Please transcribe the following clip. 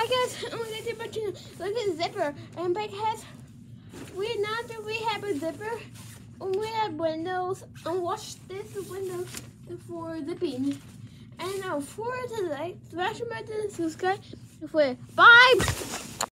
Hi guys, look at the button. Look at the zipper. And because we have a zipper, we have windows, and watch this window for zipping. And now for the like, smash the button, subscribe. Bye.